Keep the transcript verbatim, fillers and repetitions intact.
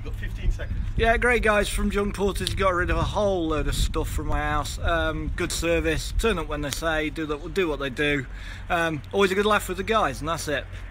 You've got fifteen seconds. Yeah, great guys from Junkporters. Got rid of a whole load of stuff from my house. Um, good service. Turn up when they say. Do that. Do what they do. Um, always a good laugh with the guys, and that's it.